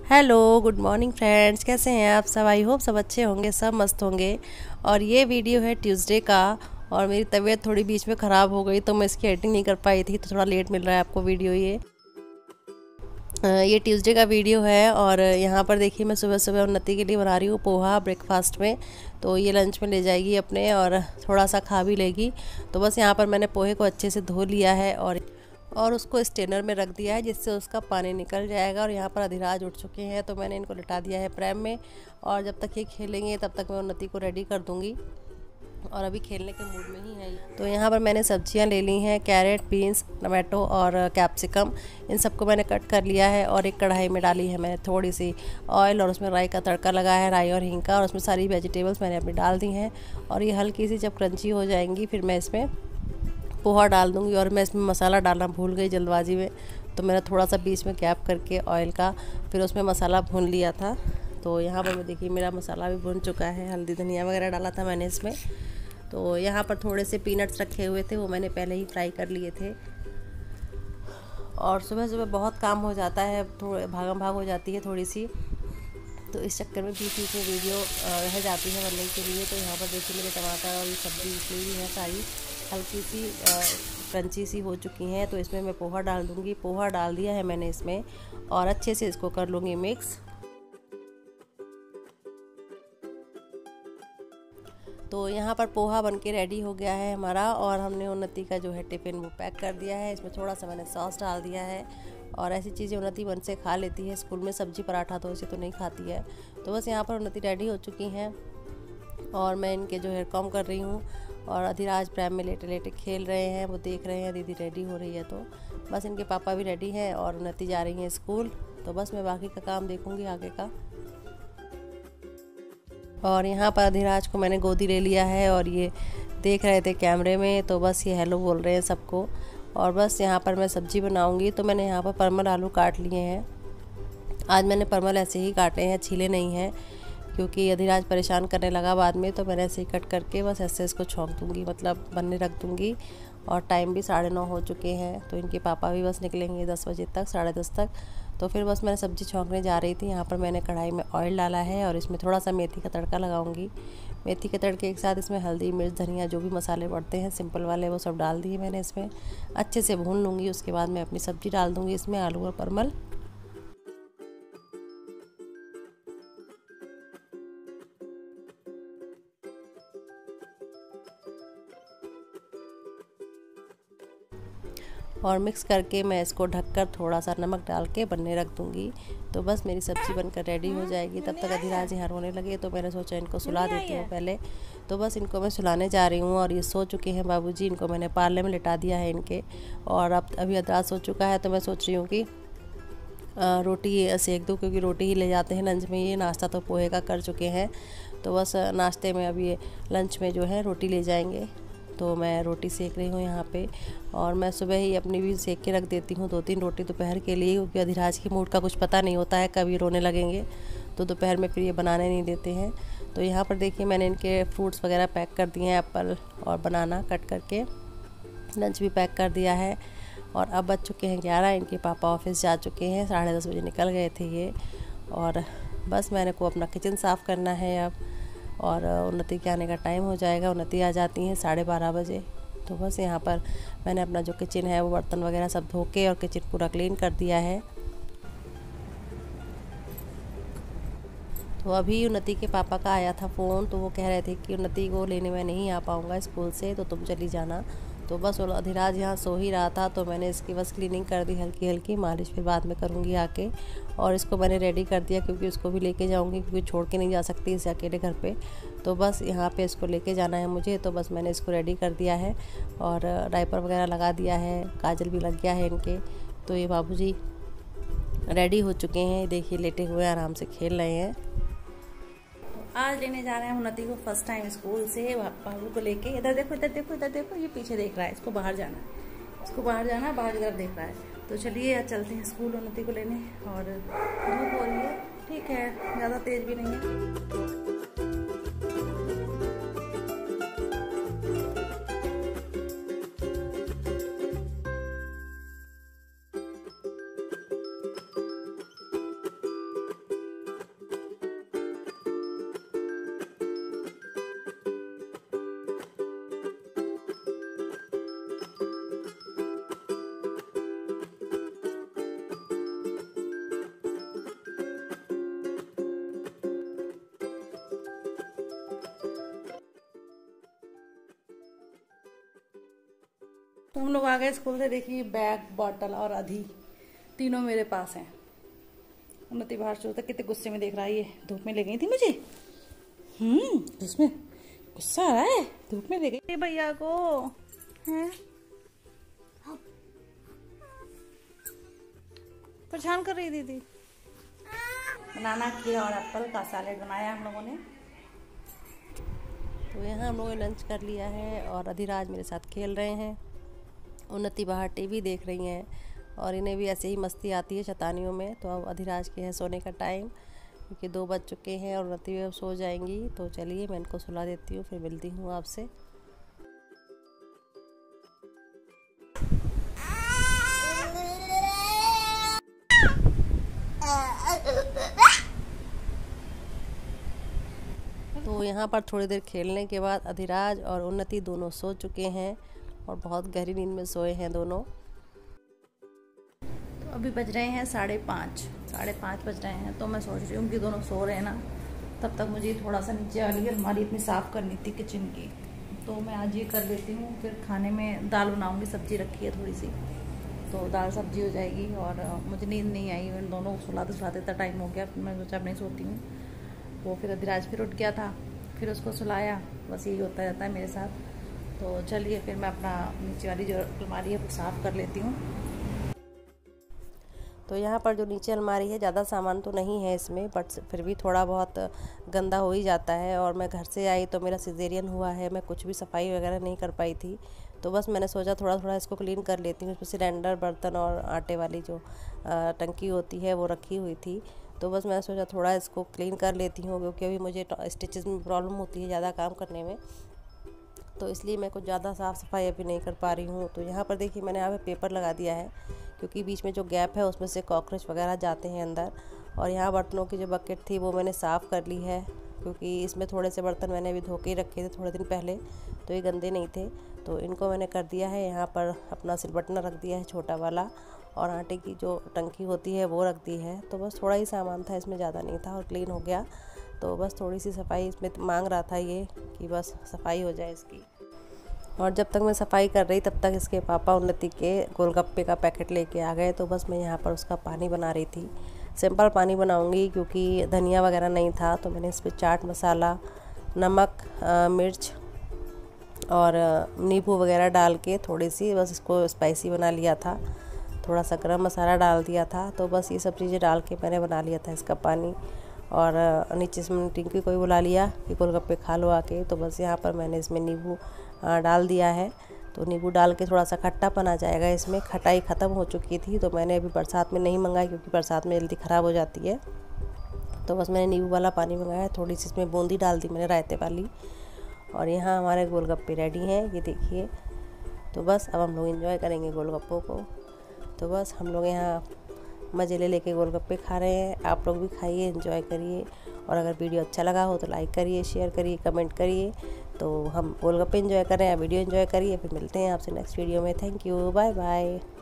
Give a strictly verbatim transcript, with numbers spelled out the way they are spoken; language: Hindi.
Hello, good morning friends. कैसे हैं आप सब? आई होप सब अच्छे होंगे, सब मस्त होंगे। और ये वीडियो है ट्यूसडे का। और मेरी तबीयत थोड़ी बीच में ख़राब हो गई तो मैं इसकी एडिटिंग नहीं कर पाई थी, तो थोड़ा लेट मिल रहा है आपको वीडियो। ये अ, ये ट्यूसडे का वीडियो है। और यहाँ पर देखिए मैं सुबह सुबह उन्नति के लिए बना रही हूँ पोहा ब्रेकफास्ट में। तो ये लंच में ले जाएगी अपने और थोड़ा सा खा भी लेगी। तो बस यहाँ पर मैंने पोहे को अच्छे से धो लिया है और और उसको स्टेनर में रख दिया है, जिससे उसका पानी निकल जाएगा। और यहाँ पर अधिराज उठ चुके हैं तो मैंने इनको लिटा दिया है प्रैम में। और जब तक ये खेलेंगे तब तक मैं उन्नति को रेडी कर दूँगी। और अभी खेलने के मूड में ही है। तो यहाँ पर मैंने सब्जियाँ ले ली हैं, कैरेट, बीन्स, टमाटो और कैप्सिकम। इन सबको मैंने कट कर लिया है और एक कढ़ाई में डाली है मैंने थोड़ी सी ऑयल, और उसमें राई का तड़का लगाया है, राई और हींग का। और उसमें सारी वेजिटेबल्स मैंने अपनी डाल दी हैं। और ये हल्की सी जब क्रंची हो जाएंगी फिर मैं इसमें पोहा डाल दूँगी। और मैं इसमें मसाला डालना भूल गई जल्दबाजी में, तो मैंने थोड़ा सा बीच में गैप करके ऑयल का फिर उसमें मसाला भून लिया था। तो यहाँ पर मैं देखिए मेरा मसाला भी भुन चुका है, हल्दी धनिया वगैरह डाला था मैंने इसमें। तो यहाँ पर थोड़े से पीनट्स रखे हुए थे, वो मैंने पहले ही फ्राई कर लिए थे। और सुबह सुबह बहुत काम हो जाता है, थोड़े भागम भाग हो जाती है थोड़ी सी, तो इस चक्कर में बीच बीच में वीडियो रह जाती है बनने के लिए। तो यहाँ पर देखिए मेरे टमाटर और ये सब्ज़ी इसमें भी है सारी हल्की सी क्रंची सी हो चुकी हैं। तो इसमें मैं पोहा डाल दूँगी। पोहा डाल दिया है मैंने इसमें और अच्छे से इसको कर लूँगी मिक्स। तो यहाँ पर पोहा बनके रेडी हो गया है हमारा। और हमने उन्नति का जो है टिफ़िन वो पैक कर दिया है। इसमें थोड़ा सा मैंने सॉस डाल दिया है। और ऐसी चीज़ें उन्नति मन से खा लेती है, स्कूल में सब्जी पराठा तो इसे तो नहीं खाती है। तो बस यहाँ पर उन्नति रेडी हो चुकी हैं और मैं इनके जो हेयर कॉम कर रही हूँ। और अधिराज प्रैम में लेटे लेटे खेल रहे हैं, वो देख रहे हैं दीदी रेडी हो रही है। तो बस इनके पापा भी रेडी हैं और उन्नति जा रही हैं स्कूल। तो बस मैं बाकी का काम देखूँगी आगे का। और यहाँ पर अधिराज को मैंने गोदी ले लिया है और ये देख रहे थे कैमरे में, तो बस ये हेलो बोल रहे हैं सबको। और बस यहाँ पर मैं सब्ज़ी बनाऊँगी। तो मैंने यहाँ पर परमल आलू काट लिए हैं। आज मैंने परमल ऐसे ही काटे हैं, छीले नहीं हैं, क्योंकि अधिराज परेशान करने लगा बाद में। तो मैंने ऐसे ही कट करके बस ऐसे इसको छौंक दूँगी, मतलब बनने रख दूँगी। और टाइम भी साढ़े नौ हो चुके हैं, तो इनके पापा भी बस निकलेंगे दस बजे तक, साढ़े दस तक। तो फिर बस मैंने सब्ज़ी छौंकने जा रही थी। यहाँ पर मैंने कढ़ाई में ऑयल डाला है और इसमें थोड़ा सा मेथी का तड़का लगाऊंगी। मेथी के तड़के के साथ इसमें हल्दी, मिर्च, धनिया, जो भी मसाले पड़ते हैं सिंपल वाले, वो सब डाल दिए मैंने इसमें। अच्छे से भून लूँगी। उसके बाद मैं अपनी सब्ज़ी डाल दूँगी इसमें, आलू और परमल। और मिक्स करके मैं इसको ढककर थोड़ा सा नमक डाल के बनने रख दूँगी। तो बस मेरी सब्ज़ी बनकर रेडी हो जाएगी। तब तक अधिराज यहाँ रोने लगे, तो मैंने सोचा इनको सुला देती हूँ पहले। तो बस इनको मैं सुलाने जा रही हूँ और ये सो चुके हैं बाबूजी। इनको मैंने पार्ले में लिटा दिया है इनके। और अब अभी अधिराज सो चुका है, तो मैं सोच रही हूँ कि रोटी सेक दूँ, क्योंकि रोटी ही ले जाते हैं लंच में। ये नाश्ता तो पोहे का कर चुके हैं, तो बस नाश्ते में अब ये लंच में जो है रोटी ले जाएंगे। तो मैं रोटी सेक रही हूँ यहाँ पे। और मैं सुबह ही अपनी भी सेक के रख देती हूँ दो तीन रोटी दोपहर के लिए, क्योंकि अधिराज की मूड का कुछ पता नहीं होता है, कभी रोने लगेंगे तो दोपहर में फिर ये बनाने नहीं देते हैं। तो यहाँ पर देखिए मैंने इनके फ्रूट्स वगैरह पैक कर दिए हैं, एप्पल और बनाना कट करके। लंच भी पैक कर दिया है। और अब बज चुके हैं ग्यारह। इनके पापा ऑफिस जा चुके हैं, साढ़े दस बजे निकल गए थे ये। और बस मैंने को अपना किचन साफ़ करना है अब। और उन्नति के आने का टाइम हो जाएगा। उन्नति आ जाती हैं साढ़े बारह बजे। तो बस यहाँ पर मैंने अपना जो किचन है वो बर्तन वगैरह सब धो के और किचन पूरा क्लीन कर दिया है। तो अभी उन्नति के पापा का आया था फ़ोन, तो वो कह रहे थे कि उन्नति को लेने मैं नहीं आ पाऊँगा स्कूल से, तो तुम चली जाना। तो बस अधिराज यहाँ सो ही रहा था, तो मैंने इसकी बस क्लीनिंग कर दी हल्की हल्की, मालिश फिर बाद में करूँगी आके। और इसको मैंने रेडी कर दिया, क्योंकि उसको भी लेके जाऊँगी, क्योंकि छोड़ के नहीं जा सकती इसे अकेले घर पे। तो बस यहाँ पे इसको लेके जाना है मुझे। तो बस मैंने इसको रेडी कर दिया है और डायपर वगैरह लगा दिया है, काजल भी लग गया है इनके। तो ये बाबूजी रेडी हो चुके हैं, देखिए लेटे हुए आराम से खेल रहे हैं। आज लेने जा रहे हैं उन्नति को फर्स्ट टाइम स्कूल से, बाबू को लेके। इधर देखो, इधर देखो, इधर देखो, ये पीछे देख रहा है, इसको बाहर जाना है, इसको बाहर जाना है, बाहर की तरफ देख रहा है। तो चलिए आज चलते हैं स्कूल उन्नति को लेने। और धूप हो रही है, ठीक है, ज़्यादा तेज भी नहीं है। तो हम लोग आ गए स्कूल से। देखिए बैग, बॉटल और अधि तीनों मेरे पास हैं। उन्नति बाहर से कितने गुस्से में देख रहा है। ये धूप में ले गई थी मुझे। हम्म इसमें गुस्सा आ रहा है, धूप में ले गई भैया को। हैं परेशान कर रही दीदी। बनाना, खीरा और एप्पल का सैलेड बनाया हम लोगों ने। तो यहाँ हम लोगों ने लंच कर लिया है और अधिराज मेरे साथ खेल रहे हैं। उन्नति बाहर टीवी देख रही हैं और इन्हें भी ऐसे ही मस्ती आती है शैतानियों में। तो अब अधिराज के है सोने का टाइम, क्योंकि दो बज चुके हैं और उन्नति भी अब सो जाएंगी। तो चलिए मैं इनको सुला देती हूँ, फिर मिलती हूँ आपसे। तो यहाँ पर थोड़ी देर खेलने के बाद अधिराज और उन्नति दोनों सो चुके हैं और बहुत गहरी नींद में सोए हैं दोनों। तो अभी बज रहे हैं साढ़े पाँच साढ़े पाँच बज रहे हैं। तो मैं सोच रही हूँ कि दोनों सो रहे हैं ना, तब तक मुझे थोड़ा सा नीचे वाली अलमारी अपनी साफ़ करनी थी किचन की। तो मैं आज ये कर लेती हूँ, फिर खाने में दाल बनाऊँगी। सब्जी रखी है थोड़ी सी, तो दाल सब्जी हो जाएगी। और मुझे नींद नहीं आई, उन दोनों को सुलाते सुलाते इतना टाइम हो गया। फिर मैं सोचा अब नहीं सोती हूँ। वो फिर अधिराज फिर उठ गया था, फिर उसको सुलाया। बस यही होता रहता है मेरे साथ। तो चलिए फिर मैं अपना नीचे वाली जो अलमारी है वो साफ़ कर लेती हूँ। तो यहाँ पर जो नीचे अलमारी है, ज़्यादा सामान तो नहीं है इसमें, बट फिर भी थोड़ा बहुत गंदा हो ही जाता है। और मैं घर से आई तो मेरा सिजेरियन हुआ है, मैं कुछ भी सफाई वगैरह नहीं कर पाई थी। तो बस मैंने सोचा थोड़ा थोड़ा इसको क्लीन कर लेती हूँ। इसमें सिलेंडर, बर्तन और आटे वाली जो टंकी होती है वो रखी हुई थी। तो बस मैंने सोचा थोड़ा इसको क्लीन कर लेती हूँ, क्योंकि अभी मुझे स्टिचेस में प्रॉब्लम होती है ज़्यादा काम करने में। तो इसलिए मैं कुछ ज़्यादा साफ़ सफाई अभी नहीं कर पा रही हूँ। तो यहाँ पर देखिए मैंने यहाँ पे पेपर लगा दिया है, क्योंकि बीच में जो गैप है उसमें से कॉकरोच वगैरह जाते हैं अंदर। और यहाँ बर्तनों की जो बकेट थी वो मैंने साफ़ कर ली है, क्योंकि इसमें थोड़े से बर्तन मैंने अभी धो के ही रखे थे थोड़े दिन पहले, तो ये गंदे नहीं थे। तो इनको मैंने कर दिया है। यहाँ पर अपना सिलबट्टा रख दिया है छोटा वाला, और आटे की जो टंकी होती है वो रख दी है। तो बस थोड़ा ही सामान था इसमें, ज़्यादा नहीं था, और क्लीन हो गया। तो बस थोड़ी सी सफाई इसमें मांग रहा था ये, कि बस सफाई हो जाए इसकी। और जब तक मैं सफाई कर रही तब तक इसके पापा उन्नति के गोलगप्पे का पैकेट लेके आ गए। तो बस मैं यहाँ पर उसका पानी बना रही थी। सिंपल पानी बनाऊंगी, क्योंकि धनिया वगैरह नहीं था। तो मैंने इस पर चाट मसाला, नमक, मिर्च और नींबू वगैरह डाल के थोड़ी सी बस इसको स्पाइसी बना लिया था। थोड़ा सा गरम मसाला डाल दिया था। तो बस ये सब चीज़ें डाल के मैंने बना लिया था इसका पानी। और नीचे से मैंने टिंकी को भी बुला लिया कि गोलगप्पे खा लो आके। तो बस यहाँ पर मैंने इसमें नींबू डाल दिया है। तो नींबू डाल के थोड़ा सा खट्टापन आ जाएगा इसमें। खटाई ख़त्म हो चुकी थी, तो मैंने अभी बरसात में नहीं मंगाई, क्योंकि बरसात में जल्दी ख़राब हो जाती है। तो बस मैंने नींबू वाला पानी मंगाया। थोड़ी सी इसमें बूंदी डाल दी मैंने रायते वाली। और यहाँ हमारे गोलगप्पे रेडी हैं, ये देखिए। तो बस अब हम लोग एंजॉय करेंगे गोलगप्पों को। तो बस हम लोग यहाँ मज़े ले लेके गोलगप्पे खा रहे हैं। आप लोग भी खाइए, एंजॉय करिए। और अगर वीडियो अच्छा लगा हो तो लाइक करिए, शेयर करिए, कमेंट करिए। तो हम गोलगप्पे एंजॉय कर रहे हैं, वीडियो एंजॉय करिए। फिर मिलते हैं आपसे नेक्स्ट वीडियो में। Thank you, bye bye.